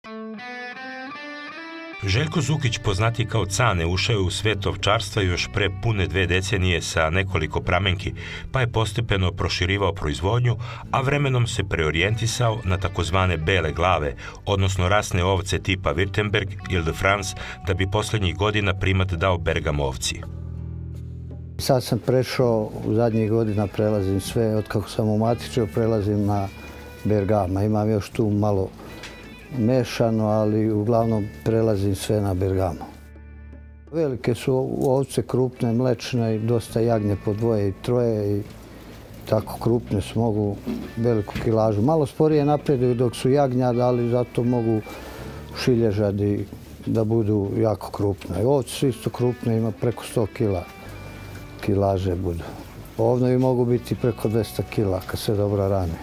Željko Zukić, poznati kao Cane, ušao je u svet ovčarstva još pre pune 2 decenije sa nekoliko pramenki, pa je postepeno proširivao proizvodnju, a vremenom se preorijentisao na takozvane bele glave, odnosno rasne ovce tipa Württemberg ili de France, da bi poslednjih godina primat dao Bergam ovci. Sad sam prešao, u zadnjih godina prelazim sve, otkako sam umatičio, prelazim na Bergama. Imam još tu malo mešano, ali uglavnom prelazim sve na Bergamo. Velike su ovce, krupne, mlečne, dosta jagnje po 2 i 3 i tako krupne su, mogu veliku kilažu. Malo sporije napreduju dok su jagnjad, ali zato mogu šilježadi da budu jako krupne. Ovce su isto krupne, ima preko 100 kila kilaže budu. Ovnovi mogu biti preko 200 kila kad se dobro rane.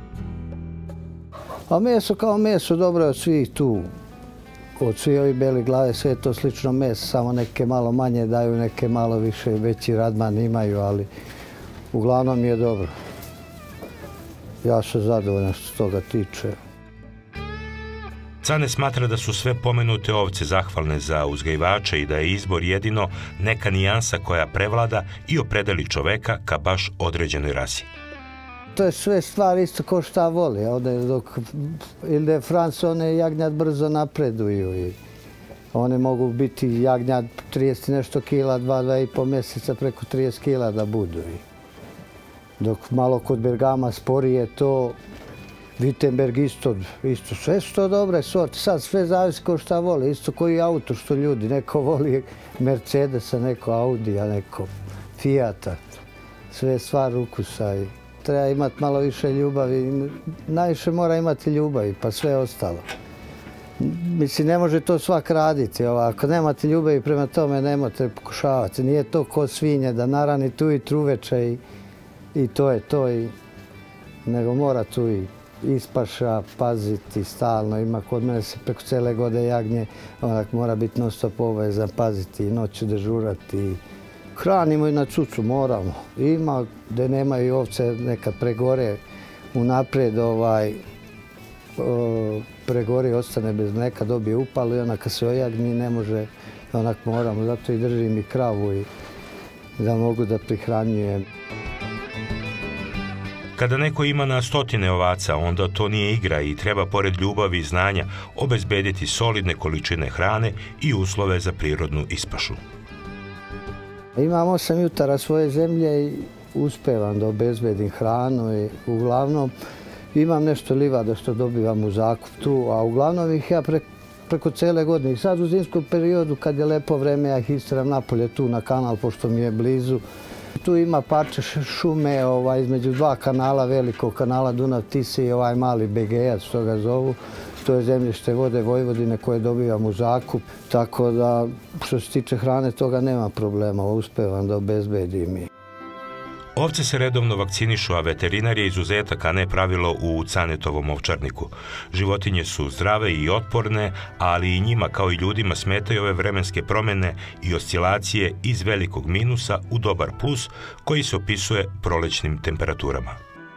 A meso kao meso, dobro je od svih tu. Od svih ovih belih glave sve je to slično meso, samo neke malo manje daju, neke malo više, veći radman imaju, ali uglavnom je dobro. Ja sam zadovoljan što se toga tiče. Cane smatra da su sve pomenute ovce zahvalne za uzgajivače i da je izbor jedino neka nijansa koja prevlada i opredeli čoveka ka baš određenoj rasi. To je sve stvar isto ko šta voli. Ili da je France, one jagnjad brzo napreduju i one mogu biti jagnjad 30 nešto kila, 2,5 mjeseca preko 30 kila da budu. Dok malo kod Bergama sporije to, Württemberg isto. Sve su to dobre sorte. Sad sve zavisi ko šta voli. Isto koji auto što ljudi. Neko voli Mercedesa, neko Audija, neko Fijata. Sve je stvar ukusa i treba imati malo više ljubavi. Najviše mora imati ljubavi, pa sve ostalo. Mislim, ne može to svak raditi. Ako nemate ljubavi prema tome, nemate pokušavati. Nije to ko svinje da narani tu i truveče i to je to. Nego mora tu i ispaša, paziti stalno. Ima kod mene se preko cele godine jagnje, onak mora biti non stop obavezan, paziti i noću dežurati. Hranimo i na cucu, moramo. Ima gde nemaju ovce, nekad pregore unapred, pregori, ostane bez mleka, dobije upal i ona kad se ojagni ne može, onak moramo. Zato i držim i kravu i da mogu da prihranjujem. Kada neko ima na stotine ovaca, onda to nije igra i treba, pored ljubavi i znanja, obezbediti solidne količine hrane i uslove za prirodnu ispašu. Imam 8 jutara svoje zemlje i uspevam da obezbedim hranu i uglavnom imam nešto livada što dobivam u zakup tu, a uglavnom ih ja preko cele godine. I sad u zimskom periodu kad je lepo vreme, ja ih isteram napolje tu na kanal, pošto mi je blizu. Tu ima parče šume između 2 kanala, velikog kanala Dunav-Tise i ovaj mali Begejac, što ga zovu. To je zemljište vode Vojvodine koje dobijam u zakup. Tako da, što se tiče hrane, toga nema problema, uspevam da obezbedim. Ovce se redovno vakcinišu, a veterinar je izuzetak, a ne pravilo u Canetovom ovčarniku. Životinje su zdrave i otporne, ali i njima, kao i ljudima, smetaju ove vremenske promene i oscilacije iz velikog minusa u dobar plus, koji se opisuje prolećnim temperaturama.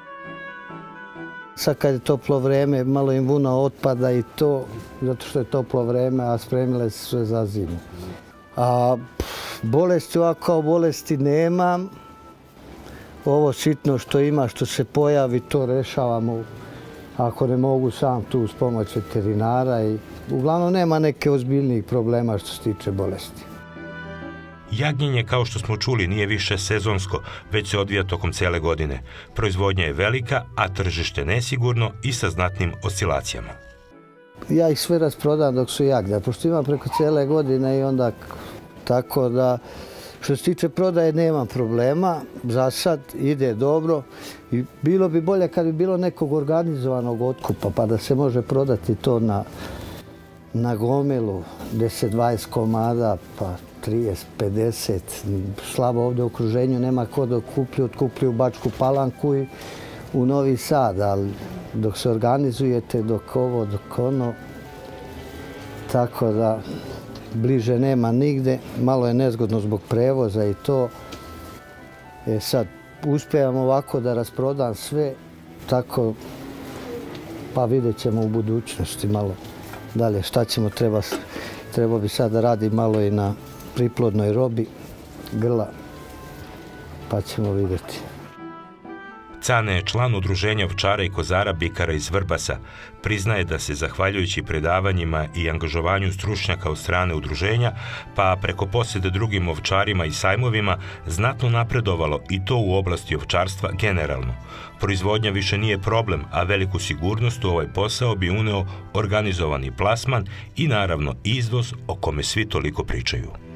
Sad kad je toplo vreme, malo im vuna otpada i to, zato što je toplo vreme, a spremile se sve za zimu. A bolesti, ovako kao bolesti nemam. Ovo sitno što ima, što se pojavi, to rešavamo. Ako ne mogu sam tu uz pomoć veterinara. I uglavnom nema neke ozbiljnijih problema što se tiče bolesti. Jagnjenje, kao što smo čuli, nije više sezonsko, već se odvija tokom cele godine. Proizvodnja je velika, a tržište nesigurno i sa znatnim oscilacijama. Ja ih sve rasprodam dok su jagnje, pošto ima preko cele godine i onda tako da što se tiče prodaje nemam problema, za sad ide dobro i bilo bi bolje kad bi bilo nekog organizovanog otkupa pa da se može prodati to na gomilu, 10-20 komada, pa 30-50. Slabo ovdje u okruženju nema ko da otkupljuju Bačku Palanku i u Novi Sad, ali dok se organizujete, dok ovo, dok ono, tako da bliže nema nigde, malo je nezgodno zbog prevoza i to. Sad, uspevam ovako da rasprodam sve, tako, pa vidjet ćemo u budućnosti malo dalje šta ćemo, treba bi sad da radi malo i na priplodnoj robi, grla, pa ćemo vidjeti. Cane je član udruženja ovčara i kozara Bikara iz Vrbasa. Priznaje da se, zahvaljujući predavanjima i angažovanju stručnjaka od strane udruženja, pa preko posjede drugim ovčarima i sajmovima, znatno napredovalo i to u oblasti ovčarstva generalno. Proizvodnja više nije problem, a veliku sigurnost u ovaj posao bi uneo organizovani plasman i naravno izvoz o kome svi toliko pričaju.